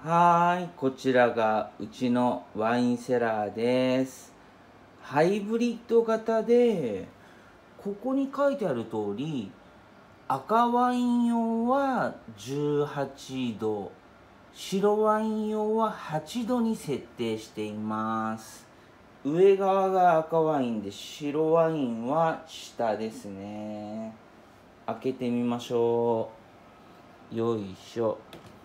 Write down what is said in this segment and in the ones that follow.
こちらがうちのワインセラーです。ハイブリッド型で、ここに書いてある通り、赤ワイン用は18度、白ワイン用は8度に設定しています。上側が赤ワインで、白ワインは下ですね。開けてみましょう。よいしょ。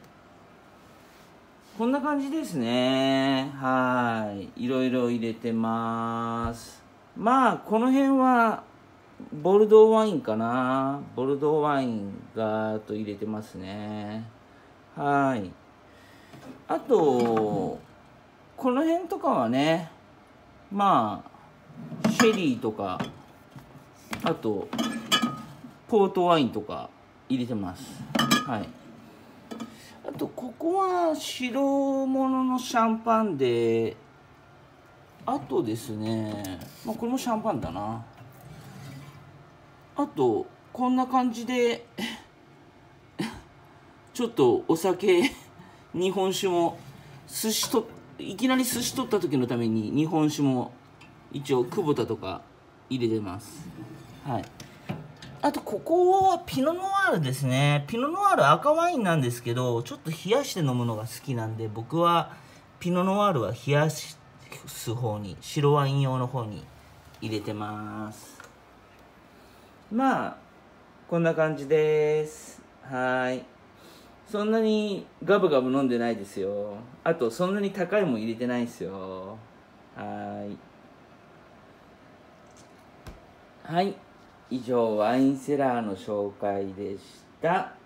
こんな感じですね。いろいろ入れてます。まあこの辺はボルドーワインかな。ボルドーワインガーッと入れてますね。あとこの辺とかはね、まあシェリーとか、あとポートワインとか入れてます。あとここは白物のシャンパンで、あとですね、これもシャンパンだな。あとこんな感じでちょっとお酒日本酒もいきなり寿司取った時のために日本酒も一応久保田とか入れてます。あとここはピノノワールですね。ピノノワール赤ワインなんですけど、ちょっと冷やして飲むのが好きなんで、僕はピノノワールは冷やす方に、白ワイン用の方に入れてます。こんな感じです。そんなにガブガブ飲んでないですよ。あとそんなに高いもん入れてないですよ。以上ワインセラーの紹介でした。